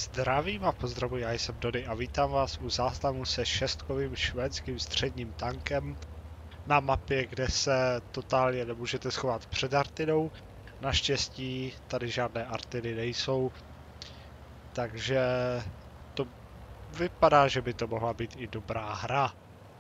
Zdravím a pozdravuji, já jsem Dody a vítám vás u záznamu se šestkovým švédským středním tankem na mapě, kde se totálně nemůžete schovat před Artidou. Naštěstí tady žádné Artidy nejsou, takže to vypadá, že by to mohla být i dobrá hra.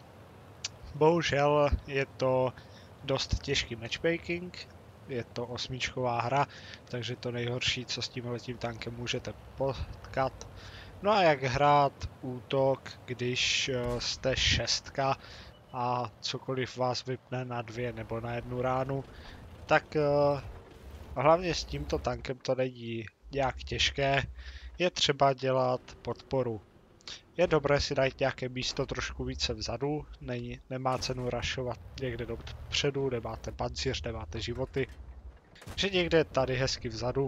Bohužel je to dost těžký matchmaking, je to 8čková hra, takže to nejhorší, co s tímhletím tankem můžete potkat. No a jak hrát útok, když jste šestka a cokoliv vás vypne na 2 nebo na 1 ránu, tak hlavně s tímto tankem to není nějak těžké, je třeba dělat podporu. Je dobré si dát nějaké místo trošku více vzadu, nemá cenu rašovat někde dopředu, nemáte pancíř, nemáte životy. Že někde tady hezky vzadu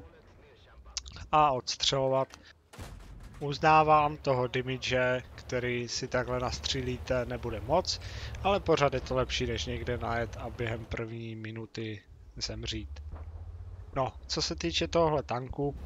a odstřelovat. Uznávám, toho damage, který si takhle nastřílíte, nebude moc, ale pořád je to lepší, než někde najet a během první minuty zemřít. No, co se týče tohle tanku,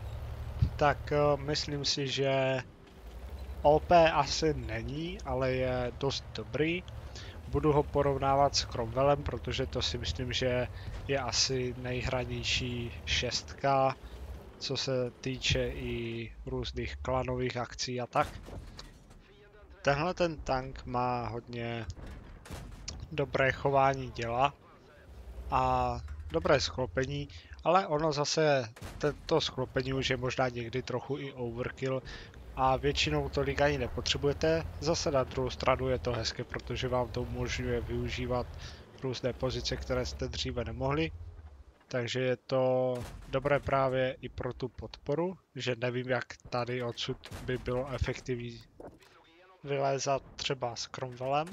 tak myslím si, že OP asi není, ale je dost dobrý. Budu ho porovnávat s Cromwellem, protože to si myslím, že je asi nejhranější šestka, co se týče i různých klanových akcí a tak. Tenhle ten tank má hodně dobré chování děla a dobré sklopení, ale ono zase, tento sklopení už je možná někdy trochu i overkill a většinou tolik ani nepotřebujete. Zase na druhou stranu je to hezké, protože vám to umožňuje využívat různé pozice, které jste dříve nemohli. Takže je to dobré právě i pro tu podporu, že nevím, jak tady odsud by bylo efektivní vylézat třeba s Cromwellem.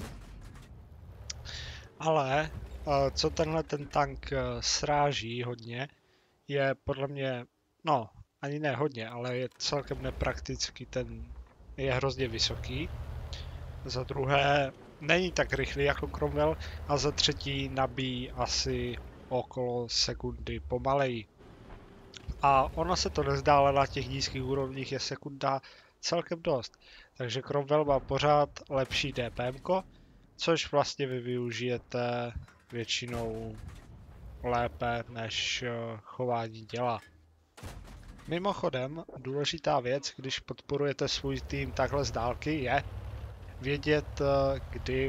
Ale co tenhle ten tank sráží hodně, je podle mě, no ani ne hodně, ale je celkem nepraktický, ten je hrozně vysoký. Za druhé není tak rychlý jako Cromwell a za třetí nabíjí asi okolo sekundy pomaleji. A ono se to nezdá, ale na těch nízkých úrovních je sekunda celkem dost. Takže Cromwell má pořád lepší DPM, což vlastně vy využijete většinou lépe než chování děla. Mimochodem, důležitá věc, když podporujete svůj tým takhle z dálky, je vědět, kdy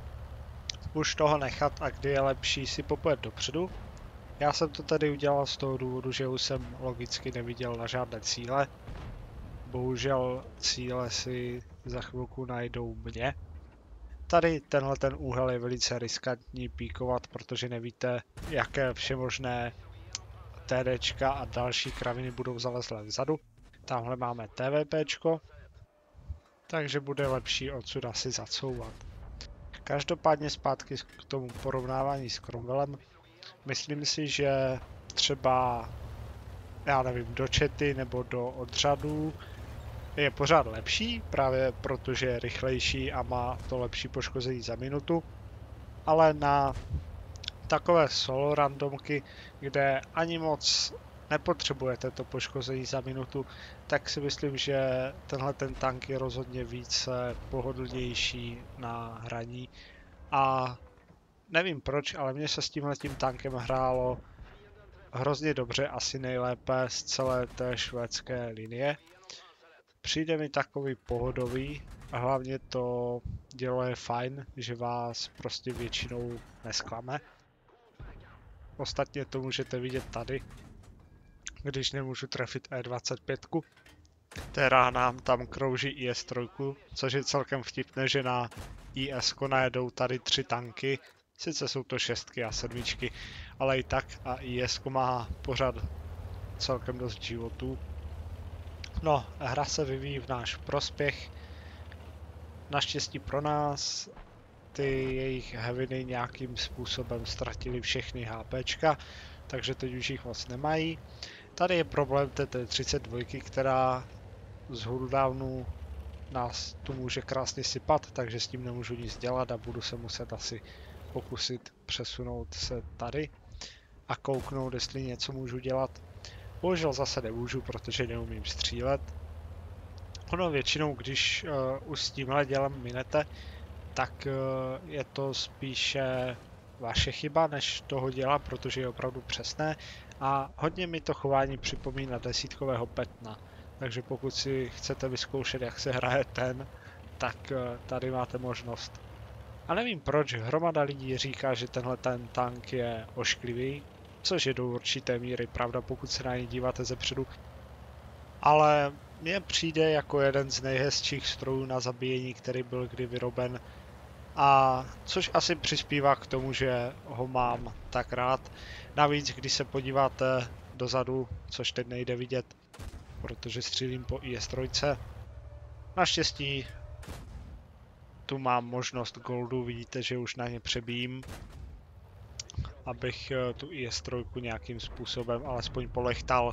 už toho nechat a kdy je lepší si popojet dopředu. Já jsem to tady udělal z toho důvodu, že už jsem logicky neviděl na žádné cíle. Bohužel cíle si za chvilku najdou mě. Tady tenhle ten úhel je velice riskantní píkovat, protože nevíte, jaké všemožné TDčka a další kraviny budou zalezlé vzadu. Tamhle máme TVPčko, takže bude lepší odsud asi zacouvat. Každopádně zpátky k tomu porovnávání s Cromwellem. Myslím si, že třeba, já nevím, do čety nebo do odřadů je pořád lepší, právě protože je rychlejší a má to lepší poškození za minutu. Ale na takové solo randomky, kde ani moc nepotřebujete to poškození za minutu, tak si myslím, že tenhle ten tank je rozhodně více pohodlnější na hraní. A nevím proč, ale mně se s tímhletím tankem hrálo hrozně dobře, asi nejlépe z celé té švédské linie. Přijde mi takový pohodový a hlavně to dělo je fajn, že vás prostě většinou nesklame. Ostatně to můžete vidět tady, když nemůžu trefit E25, která nám tam krouží IS-3, což je celkem vtipné, že na IS-ko najedou tady 3 tanky, sice jsou to 6 a 7, ale i tak a IS-ko má pořád celkem dost životů. No, hra se vyvíjí v náš prospěch. Naštěstí pro nás ty jejich heaviny nějakým způsobem ztratili všechny HPčka, takže teď už jich moc nemají. Tady je problém TT-32, která z hudávnu nás tu může krásně sypat, takže s tím nemůžu nic dělat a budu se muset asi pokusit přesunout se tady a kouknout, jestli něco můžu dělat. Bohužel zase nemůžu, protože neumím střílet. Ono většinou, když už s tímhle dělem minete, tak je to spíše vaše chyba než toho děla, protože je opravdu přesné a hodně mi to chování připomíná desítkového Petna. Takže pokud si chcete vyzkoušet, jak se hraje ten, tak tady máte možnost. A nevím proč, hromada lidí říká, že tenhle ten tank je ošklivý, což je do určité míry pravda, pokud se na něj díváte zepředu. Ale mně přijde jako jeden z nejhezčích strojů na zabíjení, který byl kdy vyroben. A což asi přispívá k tomu, že ho mám tak rád. Navíc, když se podíváte dozadu, což teď nejde vidět, protože střílím po IS-3. Naštěstí tu mám možnost goldu, vidíte, že už na ně přebíjím, abych tu IS-3 nějakým způsobem alespoň polechtal.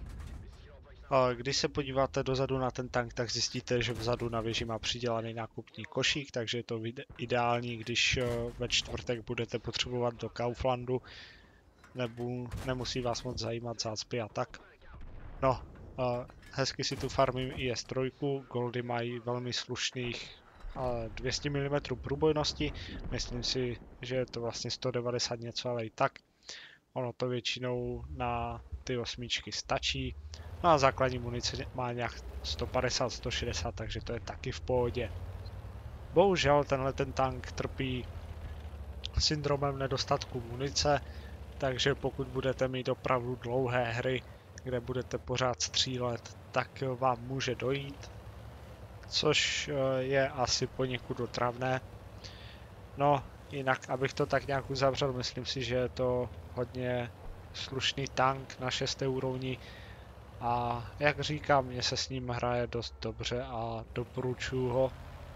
Když se podíváte dozadu na ten tank, tak zjistíte, že vzadu na věži má přidělaný nákupní košík, takže je to ideální, když ve čtvrtek budete potřebovat do Kauflandu, nebo nemusí vás moc zajímat zácpy a tak. No, hezky si tu farmím IS-3, goldy mají velmi slušných 200 mm průbojnosti, myslím si, že je to vlastně 190 něco, ale i tak. Ono to většinou na ty osmičky stačí. No a základní munice má nějak 150-160, takže to je taky v pohodě. Bohužel tenhle ten tank trpí syndromem nedostatku munice, takže pokud budete mít opravdu dlouhé hry, kde budete pořád střílet, tak vám může dojít, což je asi poněkud otravné. No, jinak, abych to tak nějak uzavřel, myslím si, že je to hodně slušný tank na 6. úrovni. A jak říkám, mně se s ním hraje dost dobře a doporučuji ho.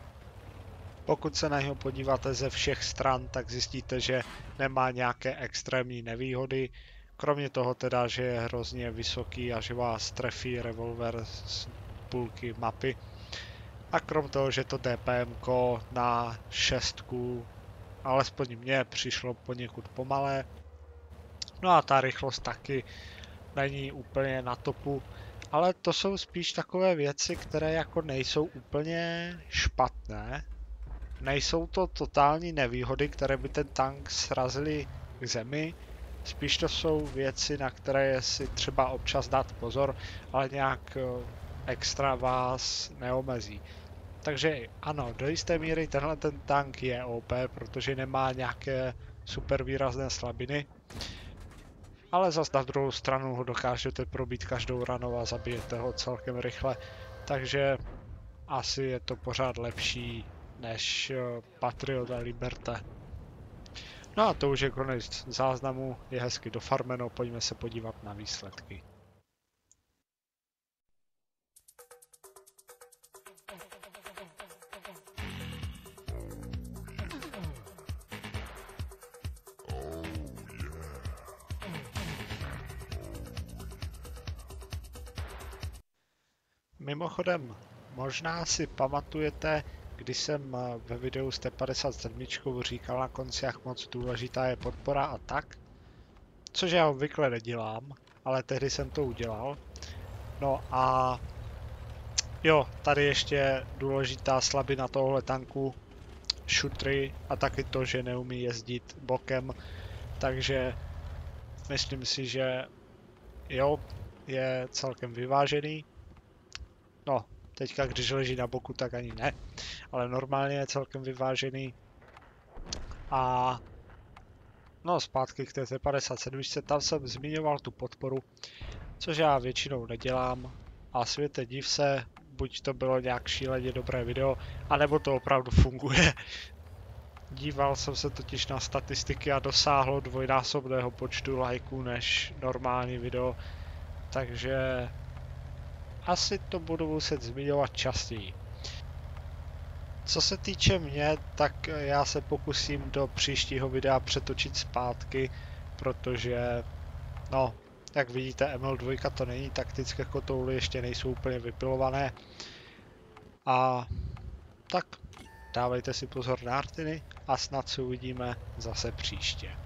Pokud se na něho podíváte ze všech stran, tak zjistíte, že nemá nějaké extrémní nevýhody. Kromě toho teda, že je hrozně vysoký a že vás trefí revolver z půlky mapy. A krom toho, že to DPM na 6, alespoň mně přišlo poněkud pomalé. No a ta rychlost taky není úplně na topu, ale to jsou spíš takové věci, které jako nejsou úplně špatné. Nejsou to totální nevýhody, které by ten tank srazily k zemi. Spíš to jsou věci, na které je si třeba občas dát pozor, ale nějak extra vás neomezí. Takže ano, do jisté míry tenhle ten tank je OP, protože nemá nějaké super výrazné slabiny. Ale zas na druhou stranu ho dokážete probít každou ranou a zabijete ho celkem rychle. Takže asi je to pořád lepší než Patriot a Liberté. No a to už je konec záznamu, je hezky dofarmeno, pojďme se podívat na výsledky. Mimochodem, možná si pamatujete, když jsem ve videu s T57 říkal na konci, jak moc důležitá je podpora a tak, což já obvykle nedělám, ale tehdy jsem to udělal. No a jo, tady ještě důležitá slabina tohle tanku, šutry a taky to, že neumí jezdit bokem, takže myslím si, že jo, je celkem vyvážený. No, teďka když leží na boku, tak ani ne, ale normálně je celkem vyvážený. A no, zpátky k té T57, tam jsem zmiňoval tu podporu, což já většinou nedělám. A světe div se, buď to bylo nějak šíleně dobré video, anebo to opravdu funguje. Díval jsem se totiž na statistiky a dosáhlo dvojnásobného počtu lajků než normální video, takže asi to budu muset zmiňovat častěji. Co se týče mě, tak já se pokusím do příštího videa přetočit zpátky, protože, no, jak vidíte, ML2 to není, taktické kotouly ještě nejsou úplně vypilované. A tak, dávejte si pozor na artiny a snad se uvidíme zase příště.